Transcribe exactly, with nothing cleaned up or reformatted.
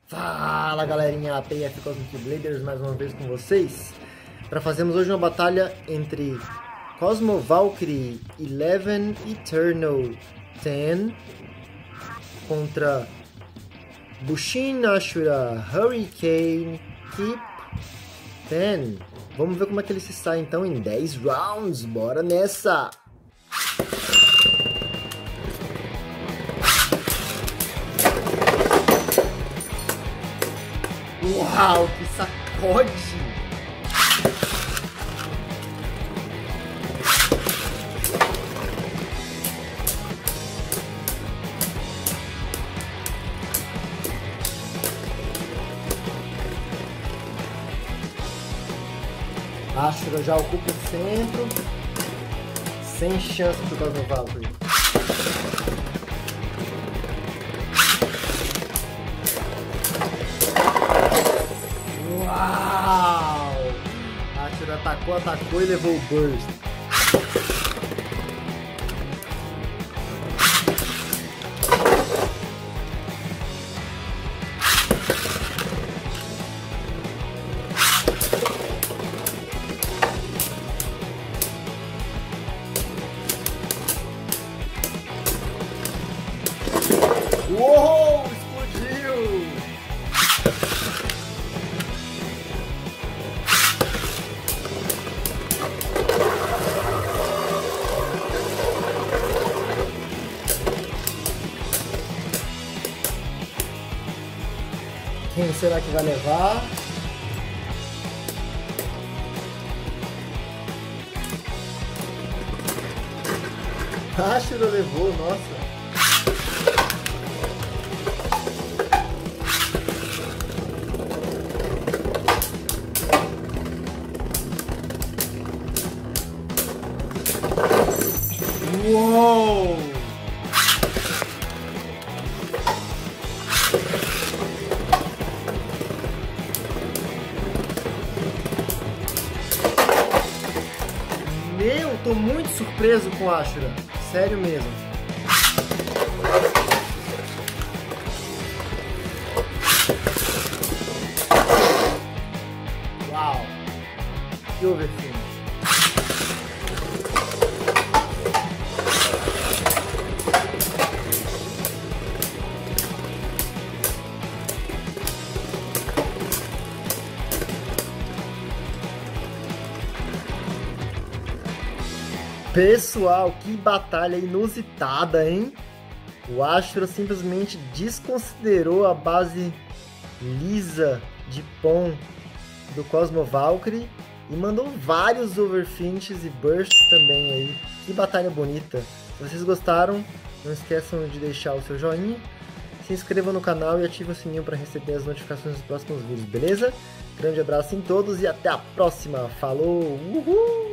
Fala galerinha, P F Cosmic Bladers mais uma vez com vocês para fazermos hoje uma batalha entre Cosmo Valkyrie Eleven Eternal dez contra Bushin Ashura Hurricane Keep dez. Vamos ver como é que ele se sai então em dez rounds, bora nessa! Uau, que sacode! Ashura já ocupa o centro, sem chance pro Cosmo Valkyrie. Uau! Ashura atacou, atacou e levou o burst. Uou! Explodiu! Quem será que vai levar? Ashura levou, nossa! Uou! Meu, tô muito surpreso com a Ashura. Sério mesmo. Uau! Que overfinish. Pessoal, que batalha inusitada, hein? O Ashura simplesmente desconsiderou a base lisa de Pon do Cosmo Valkyrie e mandou vários overfinishes e bursts também aí. Que batalha bonita! Se vocês gostaram, não esqueçam de deixar o seu joinha, se inscrevam no canal e ativem o sininho para receber as notificações dos próximos vídeos, beleza? Grande abraço em todos e até a próxima! Falou! Uhul!